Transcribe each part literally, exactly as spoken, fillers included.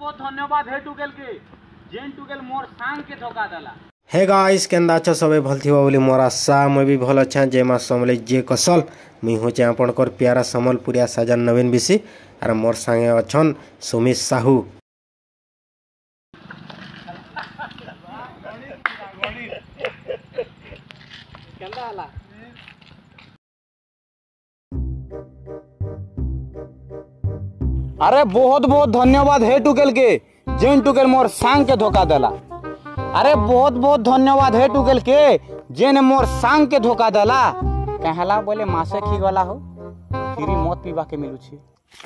बहुत धन्यवाद हे टुकेल के जेन टुकेल मोर सांग के धोखा देला। हे गाइस केंदा अच्छा सबे भल थिबा बोली मोर आशा मैं भी भल अच्छा जय मां समले जे कसल मुई होचे आपनकर प्यारा समलपुरिया साजन नवीन बिसी आर मोर संगे अछन सुमित साहू। केंदा हला अरे बहुत बहुत धन्यवाद हे टुकेल के जेन टुकेल मोर सांग के धोखा देला। अरे बहुत बहुत धन्यवाद हे टुकेल के जेन मोर सांग के धोखा देला। कहला बोले मासे खी गला हो फिरी मौत पीबा के मिलू छी।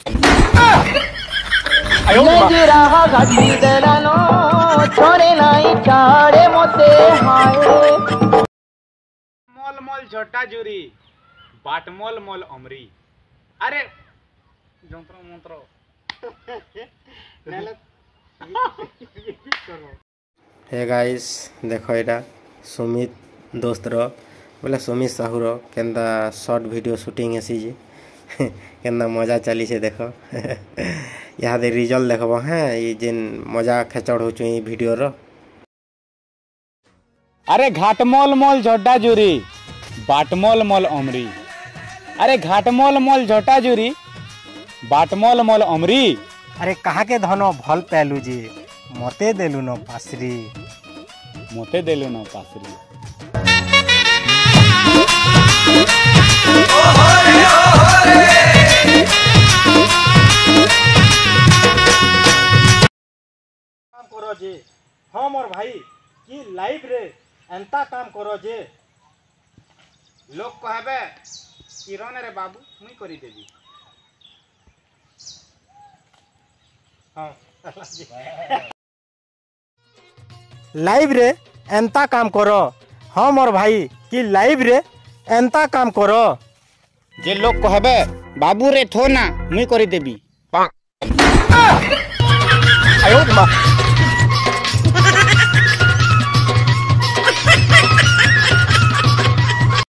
ले रहा घाटी देलानो छोरे नाही चाड़े मोते हाय मोल मोल झोटा जुरी बाट मोल मोल अमरी। अरे जंत्र मंत्र हे गाइस देखो एटा सुमित दोस्त रो बोले सुमित साहू रो केंदा शॉर्ट वीडियो शूटिंग हेसी जे केंदा मजा चली से देखो यहाँ दे रिजल्ट देखबो हैं ये जिन मजा खेचड़ हो चुई वीडियो रो। अरे घाट मोल मोल झोटा जुरी बाट मोल मोल अमरी। अरे घाट मोल मोल झोटा जुरी बाट मोल मोल अमरी। अरे कहा के धनो भल पैलू जी मते देलु न पासरी मोते देलु न पासरी। काम करो जे हम और भाई की लाइफ रे एंता काम करो जे लोग कहबे किरण रे बाबू मुई करी देबी। हाँ लाइव रे एंता काम करो हम और भाई की लाइव रे एंता काम करो जे लोग कहबे बाबू रे थो ना मुई करी देबी। आयो